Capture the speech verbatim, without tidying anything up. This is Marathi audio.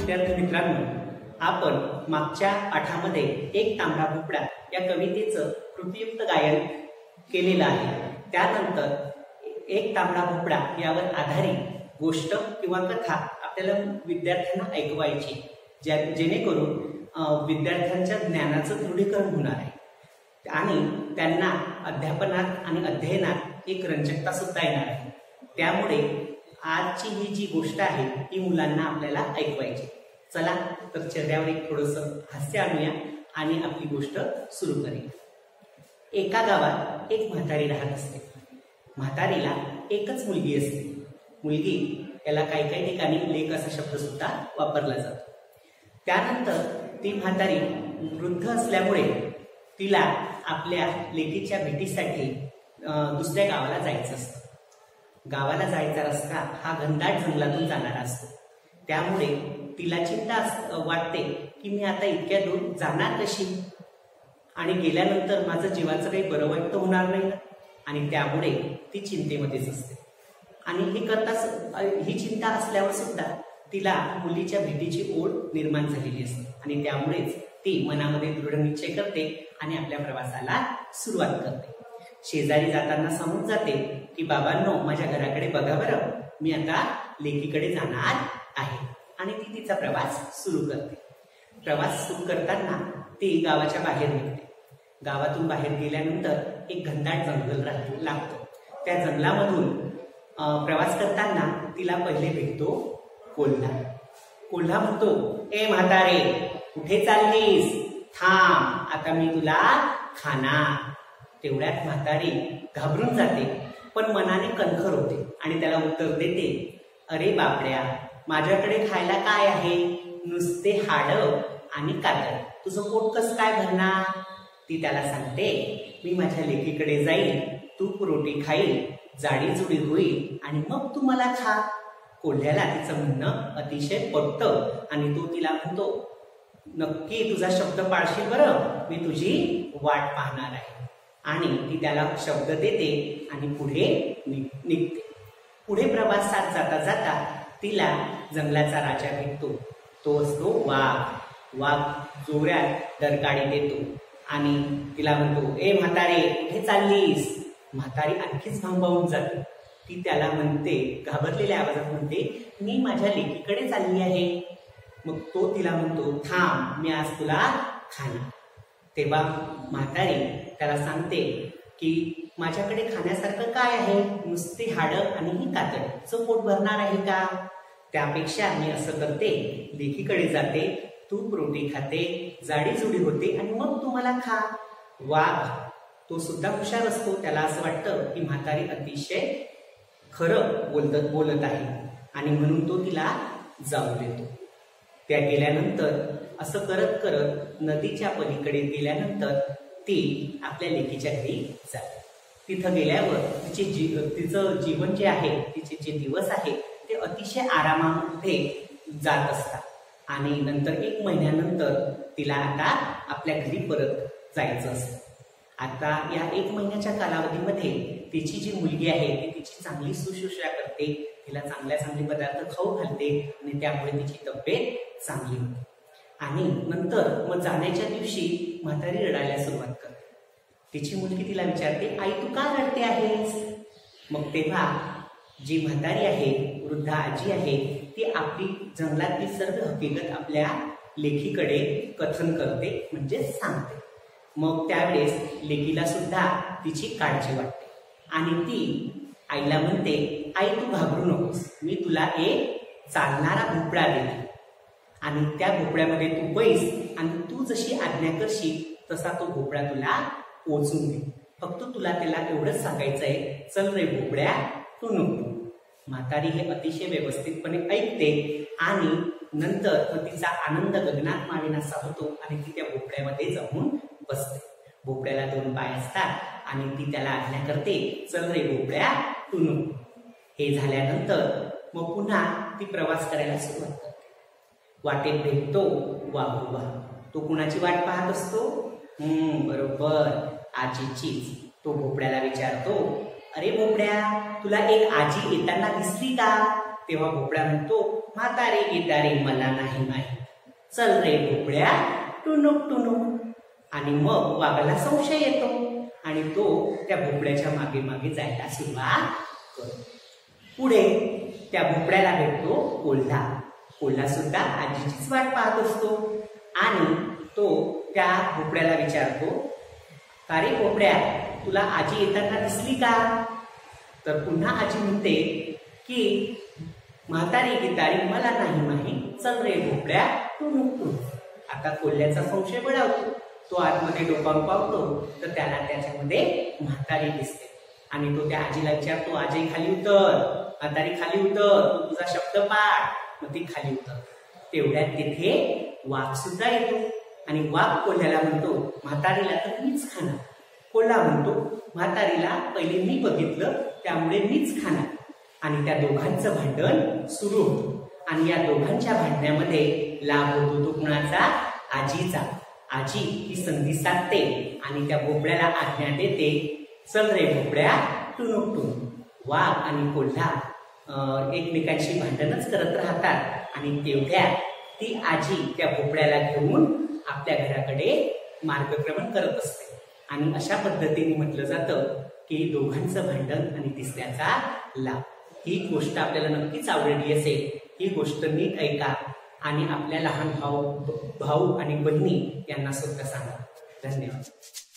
विद्यार्थी मित्रांनो, आपण मागच्या पाठामध्ये एक तांबडा भोपळा या कवितेचं कृतीयुक्त गायन केलेलं आहे। त्यानंतर एक तांबडा भोपळा यावर आधारित गोष्ट किंवा कथा आपल्याला विद्यार्थ्यांना ऐकवायची, जेणेकरून विद्यार्थ्यांच्या ज्ञानाचं दृढीकरण होणार आहे आणि त्यांना अध्यापनात आणि अध्ययनात एक रंजकता सुद्धा येणार आहे। त्यामुळे आजची ही जी गोष्ट आहे ती मुलांना आपल्याला ऐकवायची। चला तर चेहऱ्यावर एक थोडंसं हास्य आणूया आणि आपली गोष्ट सुरू करूया। एका गावात एक म्हातारी राहत असते। म्हातारीला एकच मुलगी असते। मुलगी याला काही काही ठिकाणी लेक असा शब्द सुद्धा वापरला जातो। त्यानंतर ती म्हातारी वृद्ध असल्यामुळे तिला आपल्या लेकीच्या भेटीसाठी दुसऱ्या गावाला जायचं असतं। गावाला जायचा रस्ता हा घनदाट जंगलातून जाणारा असतो। त्यामुळे तिला चिंता वाटते की मी आता इतक्या दूर जाणार कशी आणि गेल्यानंतर माझं जीवाचं काही बरं वाईट होणार नाही ना, आणि त्यामुळे ती चिंतेमध्येच असते। आणि हे करताच ही चिंता असल्यावर सुद्धा तिला मुलीच्या भेटीची ओढ निर्माण झालेली असते आणि त्यामुळेच ती मनामध्ये दृढ निश्चय करते आणि आपल्या प्रवासाला सुरुवात करते। शेजारी जाताना सांगून जाते की बाबांनो, माझ्या घराकडे बघा बरं, मी आता लेकीकडे जाणार आहे, आणि ती तिचा प्रवास सुरू करते। प्रवास सुरू करताना ती गावाच्या बाहेर निघते। गावातून बाहेर गेल्यानंतर एक घनदाट जंगल लागतो। त्या जंगलामधून प्रवास करताना तिला पहिले भेटतो कोल्हा। कोल्हा म्हणतो, ए म्हातारे, कुठे चाललीस? थांब, आता मी तुला खाणार। तेवढ्यात म्हातारी घाबरून जाते, पण मनाने कणखर होते आणि त्याला उत्तर देते, अरे बापड्या, माझ्याकडे खायला काय आहे? नुसते हाड आणि कातड, तुझं पोट कसं काय भरणार? ती त्याला सांगते, मी माझ्या लेकीकडे जाईल, तूप रोटी खाईल, जाडी जुडी होईल आणि मग तू मला खा। कोल्ह्याला तिचं म्हणणं अतिशय पटतं आणि तो तिला म्हणतो, नक्की तुझा शब्द पाळशील बरं, मी तुझी वाट पाहणार आहे। आणि ती त्याला शब्द देते आणि पुढे निघते। पुढे प्रवासात जाता जाता तिला जंगलाचा राजा भेटतो। तो असतो वाघ। वाघ जोरात डरकाळी देतो आणि तिला म्हणतो, ए म्हातारे, कुठे चाललीस? म्हातारी आणखीच भांबावून जाते। ती त्याला म्हणते, घाबरलेल्या आवाजात म्हणते, मी माझ्या लेकीकडे चालली आहे। मग तो तिला म्हणतो, थांब, मी आज तुला खाणार। तेव्हा म्हातारी त्याला सांगते की माझ्याकडे खाण्यासारखं काय आहे? नुसते हाडं आणि ही कातड, तुझं पोट भरणार आहे का? त्यापेक्षा मी असं करते, लेकीकडे जाते, तूप रोटी खाते, जाडी जुडी होते आणि मग तू मला खा। वाघ तो सुद्धा हुशार असतो। त्याला असं वाटतं की म्हातारी अतिशय खरं बोलत बोलत आहे आणि म्हणून तो तिला जाऊ देतो। त्या गेल्यानंतर असं करत करत नदीच्या पलीकडे गेल्यानंतर ती आपल्या लेकीच्या घरी जाते। तिथं गेल्यावर तिचे जी तिचं जीवन जे आहे, तिचे जे दिवस आहे ते अतिशय आरामामध्ये जात असतात आणि नंतर एक महिन्यानंतर तिला आता आपल्या घरी परत जायचं असतं। आता या एक महिन्याच्या कालावधीमध्ये तिची जी मुलगी आहे ती तिची चांगली शुश्रूषा करते, तिला चांगल्या चांगले पदार्थ खाऊ घालते आणि त्यामुळे तिची तब्येत चांगली होते। आणि नंतर मग जाण्याच्या दिवशी म्हातारी रडायला सुरुवात करते। तिची मुलगी तिला विचारते, आई तू का रडते आहेस? मग तेव्हा जी म्हातारी आहे, वृद्ध आजी आहे, ती आपली जंगलातली सर्व हकीकत आपल्या लेकीकडे कथन करते, म्हणजे सांगते। मग त्यावेळेस लेकीला सुद्धा तिची काळजी वाटते आणि ती आईला म्हणते, आई तू घाबरू नकोस, मी तुला एक चालणारा भोपळा देते आणि त्या भोपळ्यामध्ये तू बैस आणि तू जशी आज्ञा करशील तसा तो भोपळा तुला पोचून दे। फक्त तुला त्याला एवढंच सांगायचंय, चल रे भोपळ्या, तू नको। म्हातारी हे अतिशय व्यवस्थितपणे ऐकते आणि नंतर तिचा आनंद गगनात मावेनासा होतो आणि ती त्या भोपळ्यामध्ये जाऊन बसते। भोपळ्याला दोन पाय असतात आणि ती त्याला आज्ञा करते, चल रे भोपळ्या, तू नको। हे झाल्यानंतर मग पुन्हा ती प्रवास करायला सुरुवात करते। वाटेत भेटतो वाघोबा। तो कुणाची वाट पाहत असतो? हम्म बरोबर, आजीचीच। तो भोपळ्याला विचारतो, अरे भोपळ्या, तुला एक आजी येताना दिसली का? तेव्हा भोपळा म्हणतो, म्हातारी गितारी मला नाही माहीत, चल रे भोपळ्या टुनुक टुनुक. आणि मग वाघाला संशय येतो आणि तो त्या भोपळ्याच्या मागे मागे जायला सुरुवात करतो. पुढे त्या भोपळ्याला भेटतो कोल्हा. कोल्हा सुद्धा आजीचीच वाट पाहत असतो आणि तो त्या भोपळ्याला विचारतो, का रे भोपळ्या, तुला आजी येताना दिसली का? तर पुन्हा आजी म्हणते की म्हातारी गितारी मला नाही माहीत, चल रे भोपळ्या टुनुक टुनुक. आता कोल्ह्याचा संशय बळावतो. तो आतमध्ये डोकावून पाहतो तर त्याला त्याच्यामध्ये म्हातारी दिसते आणि तो त्या आजीला विचारतो, आजी खाली उतर, म्हातारी खाली उतर, तू तुझा शब्द पाठ. मग ती खाली उतर. तेवढ्यात तिथे वाघ सुद्धा येतो आणि वाघ कोल्ह्याला म्हणतो, म्हातारीला तर मीच खाणार. कोल्हा म्हणतो, म्हातारीला पहिले मी बघितलं त्यामुळे मीच खाणार. आणि त्या दोघांचं भांडण सुरू होतं आणि या दोघांच्या भांडण्यामध्ये लाभ होतो तो कुणाचा? आजीचा. आजी ही संधी साधते आणि त्या भोपळ्याला आज्ञा देते, चल रे भोपळ्या टुनुक टुनुक. वाघ आणि कोल्हा एकमेकांशी भांडणच करत राहतात आणि तेवढ्या ती आजी त्या भोपळ्याला घेऊन आपल्या घराकडे मार्गक्रमण करत असते. आणि अशा पद्धतीने म्हटलं जातं की दोघांचं भांडण आणि तिसऱ्याचा लाभ. ही गोष्ट आपल्याला नक्कीच आवडली असेल. ही गोष्ट नीट ऐका आणि आपल्या लहान भाऊ भाऊ आणि बहिणी यांना सुद्धा सांगा. धन्यवाद.